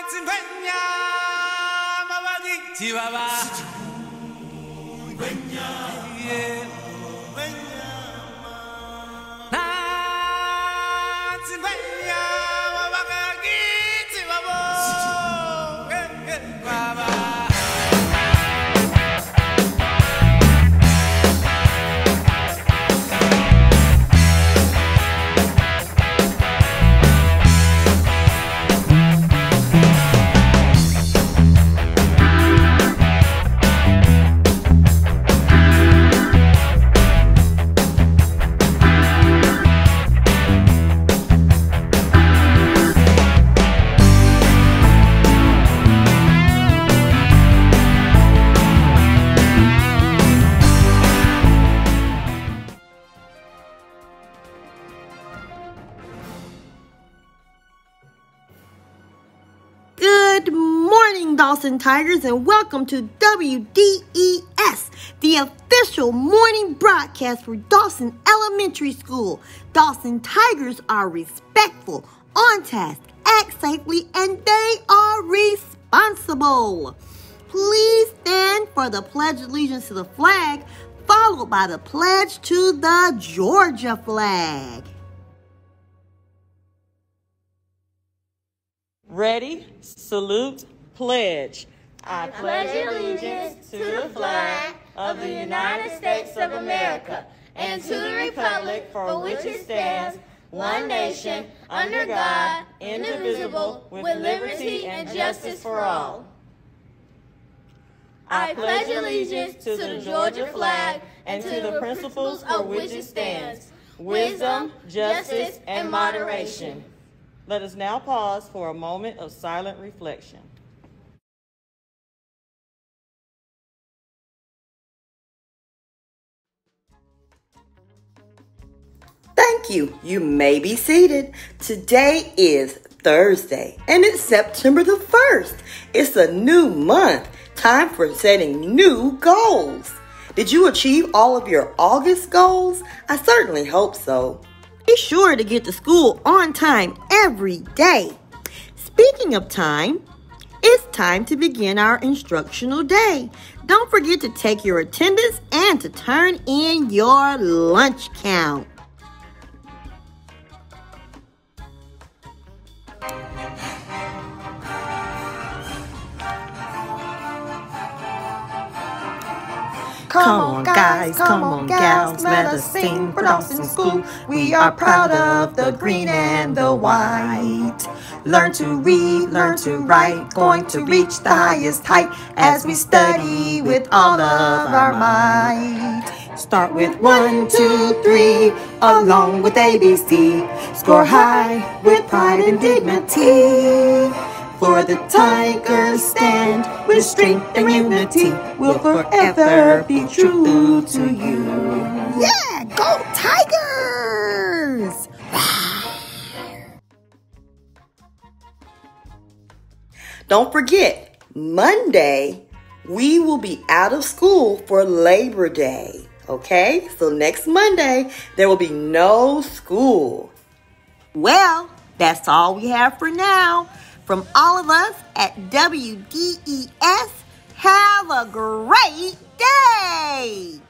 Good morning, Dawson Tigers, and welcome to WDES, the official morning broadcast for Dawson Elementary School. Dawson Tigers are respectful, on task, act safely, and they are responsible. Please stand for the Pledge of Allegiance to the flag, followed by the pledge to the Georgia flag. Ready, salute, pledge. I pledge allegiance to the flag of the United States of America and to the republic for which it stands, one nation, under God, indivisible, with liberty and justice for all. I pledge allegiance to the Georgia flag and to the principles for which it stands, wisdom, justice, and moderation. Let us now pause for a moment of silent reflection. Thank you. You may be seated. Today is Thursday, and it's September the 1st. It's a new month. Time for setting new goals. Did you achieve all of your August goals? I certainly hope so. Be sure to get to school on time every day. Speaking of time, it's time to begin our instructional day. Don't forget to take your attendance and to turn in your lunch count. Come on guys, come on gals, let us sing for Dawson School. We are proud of the green and the white. Learn to read, learn to write, going to reach the highest height as we study with all of our might. Start with 1, 2, 3, along with ABC. Score high with pride and dignity. For the Tigers stand with strength and unity. We'll forever be true to you. Yeah, go Tigers! Don't forget, Monday, we will be out of school for Labor Day. Okay, so next Monday, there will be no school. Well, that's all we have for now. From all of us at WDES, have a great day!